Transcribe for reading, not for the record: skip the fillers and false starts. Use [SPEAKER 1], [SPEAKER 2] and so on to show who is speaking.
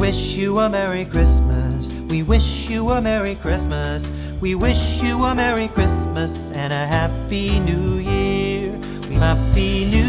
[SPEAKER 1] wish you a Merry Christmas. We wish you a Merry Christmas. We wish you a Merry Christmas and a Happy New Year. Happy New